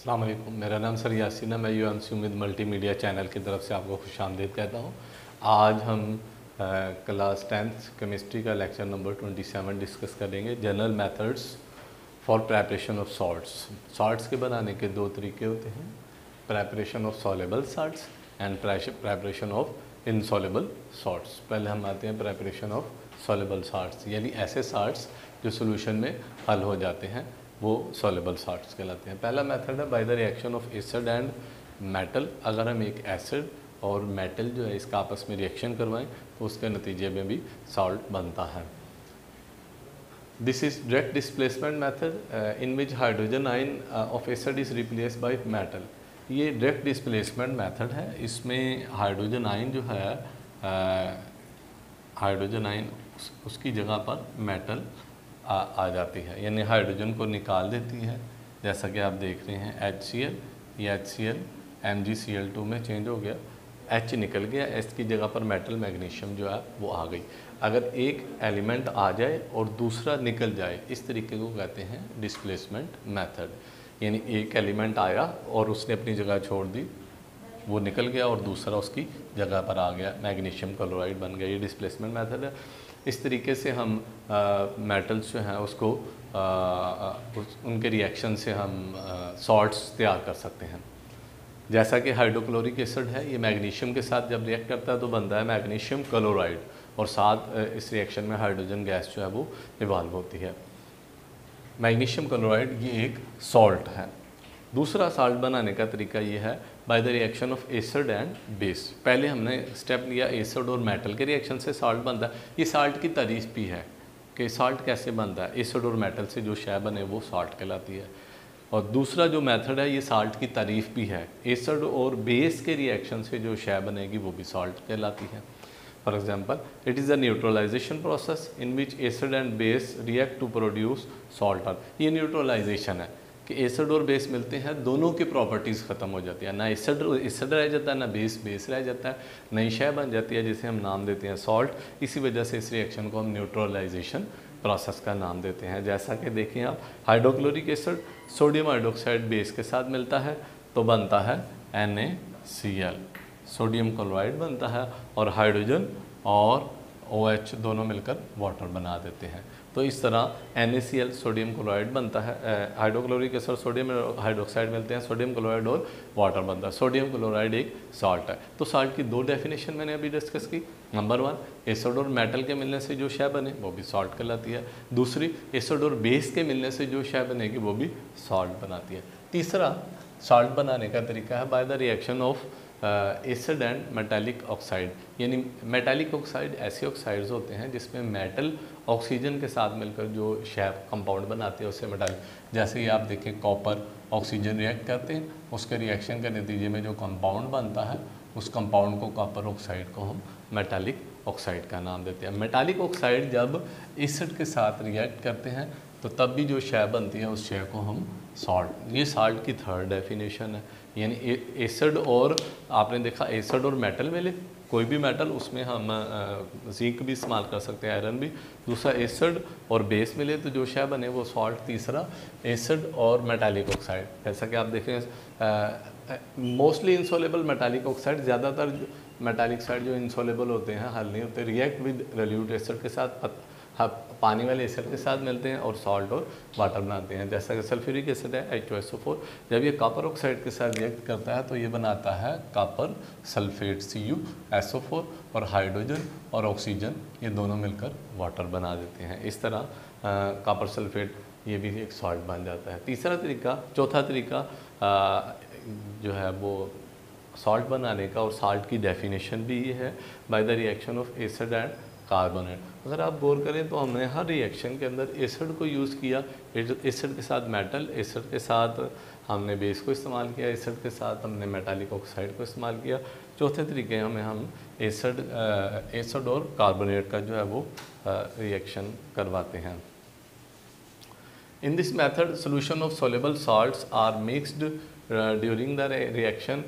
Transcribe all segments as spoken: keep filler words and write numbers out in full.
अस्सलाम वालेकुम, मेरा नाम सर यासीन है। मैं यू एम सी उम्मीद मल्टीमीडिया चैनल की तरफ से आपको खुशामदीद कहता हूँ। आज हम क्लास टेंथ केमिस्ट्री का लेक्चर नंबर सत्ताईस डिस्कस करेंगे, general methods for preparation of salts. Salts के बनाने के दो तरीके होते हैं, preparation of soluble salts and preparation of insoluble salts. पहले हम आते हैं प्रेपरेशन ऑफ सॉलेबल सॉल्ट्स, यानी ऐसे सॉल्ट्स जो सोल्यूशन में हल हो जाते हैं, वो सॉलेबल सॉल्ट्स कहलाते हैं। पहला मेथड है by the reaction of acid and metal. अगर हम एक एसिड और मेटल जो है इसका आपस में रिएक्शन करवाएं तो उसके नतीजे में भी सॉल्ट बनता है। This is direct displacement method in which hydrogen ion of acid is replace by metal. ये डायरेक्ट डिस्प्लेसमेंट मेथड है। इसमें हाइड्रोजन आयन जो है हाइड्रोजन आयन उस, उसकी जगह पर मेटल आ, आ जाती है, यानी हाइड्रोजन को निकाल देती है। जैसा कि आप देख रहे हैं एच सी एल, ये H C L M G C L two में चेंज हो गया, H निकल गया, एच की जगह पर मेटल मैग्नीशियम जो है वो आ गई। अगर एक एलिमेंट आ जाए और दूसरा निकल जाए, इस तरीके को कहते हैं डिस्प्लेसमेंट मेथड। यानी एक एलिमेंट आया और उसने अपनी जगह छोड़ दी, वो निकल गया और दूसरा उसकी जगह पर आ गया, मैग्नीशियम क्लोराइड बन गया। ये डिस्प्लेसमेंट मेथड है। इस तरीके से हम मेटल्स जो हैं उसको आ, उस, उनके रिएक्शन से हम सॉल्ट्स तैयार कर सकते हैं। जैसा कि हाइड्रोक्लोरिक एसिड है, ये मैग्नीशियम के साथ जब रिएक्ट करता है तो बनता है मैग्नीशियम क्लोराइड, और साथ इस रिएक्शन में हाइड्रोजन गैस जो है वो इवॉल्व होती है। मैग्नीशियम क्लोराइड ये एक सॉल्ट है। दूसरा सॉल्ट बनाने का तरीका ये है by the reaction of acid and base. पहले हमने स्टेप लिया एसिड और मेटल के रिएक्शन से सॉल्ट बनता है। ये सॉल्ट की तारीफ भी है कि सॉल्ट कैसे बनता है, एसिड और मेटल से जो शय बने वो सॉल्ट कहलाती है। और दूसरा जो मेथड है ये सॉल्ट की तारीफ भी है, एसिड और बेस के रिएक्शन से जो शय बनेगी वो भी सॉल्ट कहलाती है। For example, it is a neutralization process in which acid and base react to produce salt. ये न्यूट्रलाइजेशन है कि एसिड और बेस मिलते हैं, दोनों की प्रॉपर्टीज़ ख़त्म हो जाती है, ना एसिड एसिड रह जाता है, ना बेस बेस रह जाता है, नई शय बन जाती है जिसे हम नाम देते हैं सॉल्ट। इसी वजह से इस रिएक्शन को हम न्यूट्रलाइजेशन प्रोसेस का नाम देते हैं। जैसा कि देखिए आप, hydrochloric acid sodium hydroxide base के साथ मिलता है तो बनता है N A C L, sodium chloride बनता है, और हाइड्रोजन और ओ एच दोनों मिलकर वाटर बना देते हैं। तो इस तरह N A C L sodium chloride बनता है, हाइड्रोक्लोरिक एसिड सोडियम हाइड्रोक्साइड मिलते हैं, सोडियम क्लोराइड और वाटर बनता है। सोडियम क्लोराइड एक सॉल्ट है। तो सॉल्ट की दो डेफिनेशन मैंने अभी डिस्कस की। नंबर वन, एसिड और मेटल के मिलने से जो शय बने वो भी सॉल्ट कहलाती है। दूसरी, एसिड और बेस के मिलने से जो शय बनेगी वो भी सॉल्ट बनाती है। तीसरा सॉल्ट बनाने का तरीका है by the reaction of acid and metallic oxide. यानी मेटालिक ऑक्साइड ऐसे ऑक्साइड्स होते हैं जिसमें मेटल ऑक्सीजन के साथ मिलकर जो शय कंपाउंड बनाते हैं उससे मेटालिक। जैसे कि आप देखें, कॉपर ऑक्सीजन रिएक्ट करते हैं, उसके रिएक्शन के नतीजे में जो कंपाउंड बनता है उस कंपाउंड को, कॉपर ऑक्साइड को हम मेटालिक ऑक्साइड का नाम देते हैं। मेटालिक ऑक्साइड जब एसिड के साथ रिएक्ट करते हैं तो तब भी जो शय बनती है उस शय को हम सॉल्ट, ये सॉल्ट की थर्ड डेफिनेशन है। यानी एसिड और आपने देखा एसिड और मेटल मिले, कोई भी मेटल उसमें हम जिंक भी इस्तेमाल कर सकते हैं, आयरन भी। दूसरा, एसिड और बेस मिले तो जो शय बने वो सॉल्ट। तीसरा, एसिड और मेटालिक ऑक्साइड, जैसा कि आप देखें मोस्टली इंसॉलेबल मेटालिक ऑक्साइड, ज़्यादातर मेटालिक ऑक्साइड जो इंसॉलेबल होते हैं, हल नहीं होते, रिएक्ट विद रिल्यूट एसिड के साथ, पानी वाले एसिड के साथ मिलते हैं और सॉल्ट और वाटर बनाते हैं। जैसा कि सल्फ्यूरिक एसिड है H two S O four, जब ये कॉपर ऑक्साइड के साथ रिएक्ट करता है तो ये बनाता है copper sulphate C U S O four, और हाइड्रोजन और ऑक्सीजन ये दोनों मिलकर वाटर बना देते हैं। इस तरह कॉपर सल्फेट ये भी एक सॉल्ट बन जाता है। तीसरा तरीका, चौथा तरीका आ, जो है वो सॉल्ट बनाने का, और सॉल्ट की डेफिनेशन भी ये है by the reaction of acid and carbonate. अगर आप गौर करें तो हमने हर रिएक्शन के अंदर एसिड को यूज़ किया, एसिड के साथ मेटल, एसिड के साथ हमने बेस को इस्तेमाल किया, एसिड के साथ हमने मेटालिक ऑक्साइड को इस्तेमाल किया। चौथे तरीके में हम एसिड एसिड और कार्बोनेट का जो है वो रिएक्शन करवाते हैं। In this method solution of soluble salts are mixed during the reaction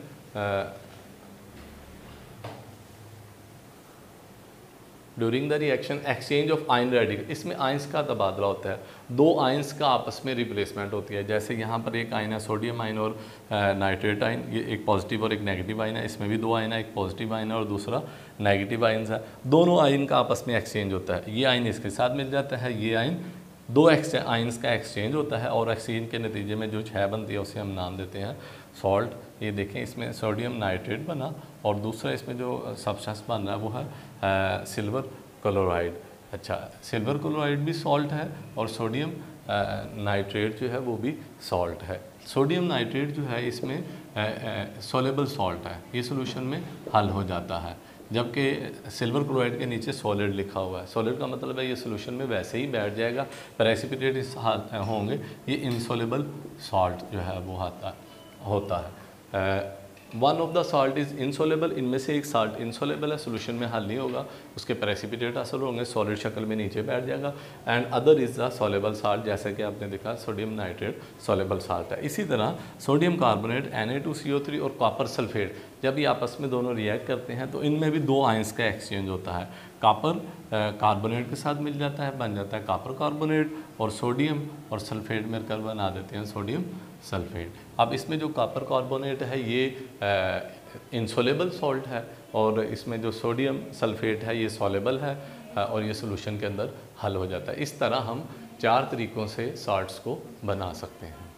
during the reaction exchange of ion radical, इसमें आयंस का तबादला होता है, दो आयंस का आपस में रिप्लेसमेंट होती है। जैसे यहाँ पर एक आयन है सोडियम आयन और नाइट्रेट आयन, ये एक पॉजिटिव और एक नेगेटिव आयन है, इसमें भी दो आयन है, एक पॉजिटिव आयन है और दूसरा नेगेटिव आयन है। दोनों आयन का आपस में एक्सचेंज होता है, ये आयन इसके साथ मिल जाता है, ये आयन, दो एक्सचेंज आयंस का एक्सचेंज होता है और एक्सचेंज के नतीजे में जो छः बनती है उसे हम नाम देते हैं सॉल्ट। ये देखें इसमें सोडियम नाइट्रेट बना और दूसरा इसमें जो सब्सटेंस बन रहा है वो है सिल्वर क्लोराइड। अच्छा, सिल्वर क्लोराइड भी सॉल्ट है और सोडियम नाइट्रेट जो है वो भी सॉल्ट है। सोडियम नाइट्रेट जो है इसमें सोलेबल सॉल्ट है, ये सोल्यूशन में हल हो जाता है, जबकि सिल्वर क्लोराइड के नीचे सॉलिड लिखा हुआ है। सॉलिड का मतलब है ये सोल्यूशन में वैसे ही बैठ जाएगा, प्रेसिपिटेट इस हाल होंगे, ये इनसॉल्युबल सॉल्ट जो है वो आता होता है। One of the salt is insoluble, इनमें से एक सॉल्ट इनसॉल्युबल है, सोल्यूशन में हल नहीं होगा, उसके प्रेसिपिटेट असर होंगे, सॉलिड शक्ल में नीचे बैठ जाएगा। And other is the soluble salt, जैसा कि आपने देखा सोडियम नाइट्रेट सॉल्युबल साल्ट है। इसी तरह sodium carbonate, N A two C O three और कॉपर सल्फेट, जब ये आपस में दोनों रिएक्ट करते हैं तो इनमें भी दो आयंस का एक्सचेंज होता है। कॉपर कार्बोनेट के साथ मिल जाता है, बन जाता है कॉपर कार्बोनेट, और सोडियम और सल्फेट मिलकर बना देते हैं सोडियम सल्फेट। अब इसमें जो कॉपर कार्बोनेट है ये इनसॉल्युबल सॉल्ट है और इसमें जो सोडियम सल्फेट है ये सॉल्युबल है और ये सोल्यूशन के अंदर हल हो जाता है। इस तरह हम चार तरीक़ों से सॉल्ट्स को बना सकते हैं।